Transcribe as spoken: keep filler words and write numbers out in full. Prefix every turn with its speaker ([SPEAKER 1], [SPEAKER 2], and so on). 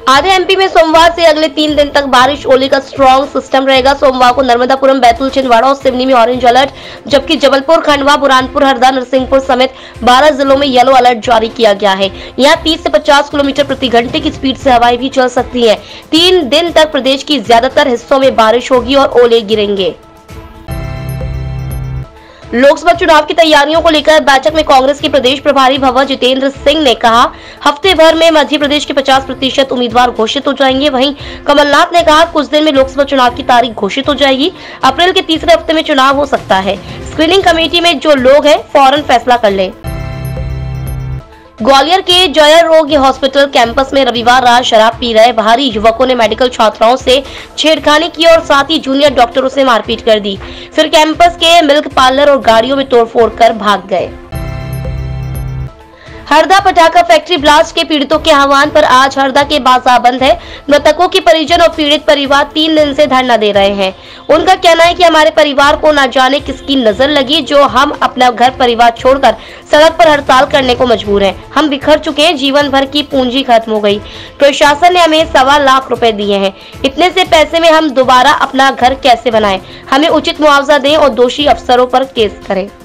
[SPEAKER 1] आधे एमपी में सोमवार से अगले तीन दिन तक बारिश, ओले का स्ट्रॉन्ग सिस्टम रहेगा। सोमवार को नर्मदापुरम, बैतूल, छिंदवाड़ा और सिवनी में ऑरेंज अलर्ट, जबकि जबलपुर, खंडवा, बुरहानपुर, हरदा, नरसिंहपुर समेत बारह जिलों में येलो अलर्ट जारी किया गया है। यहाँ तीस से पचास किलोमीटर प्रति घंटे की स्पीड से हवाएं भी चल सकती है। तीन दिन तक प्रदेश की ज्यादातर हिस्सों में बारिश होगी और ओले गिरेंगे। लोकसभा चुनाव की तैयारियों को लेकर बैठक में कांग्रेस के प्रदेश प्रभारी भंवर जितेंद्र सिंह ने कहा, हफ्ते भर में मध्य प्रदेश के पचास प्रतिशत उम्मीदवार घोषित हो जाएंगे। वहीं कमलनाथ ने कहा, कुछ दिन में लोकसभा चुनाव की तारीख घोषित हो जाएगी। अप्रैल के तीसरे हफ्ते में चुनाव हो सकता है। स्क्रीनिंग कमेटी में जो लोग हैं फौरन फैसला कर लें। ग्वालियर के जय रोग हॉस्पिटल कैंपस में रविवार रात शराब पी रहे बाहरी युवकों ने मेडिकल छात्राओं से छेड़खानी की और साथ ही जूनियर डॉक्टरों से मारपीट कर दी। फिर कैंपस के मिल्क पार्लर और गाड़ियों में तोड़फोड़ कर भाग गए। हरदा पटाखा फैक्ट्री ब्लास्ट के पीड़ितों के आह्वान पर आज हरदा के बाजार बंद है। मृतकों के परिजन और पीड़ित परिवार तीन दिन से धरना दे रहे हैं। उनका कहना है कि हमारे परिवार को न जाने किसकी नजर लगी, जो हम अपना घर परिवार छोड़कर सड़क पर हड़ताल करने को मजबूर हैं। हम बिखर चुके हैं, जीवन भर की पूंजी खत्म हो गई। प्रशासन ने हमें सवा लाख रुपए दिए हैं। इतने से पैसे में हम दोबारा अपना घर कैसे बनाएं? हमें उचित मुआवजा दें और दोषी अफसरों पर केस करें।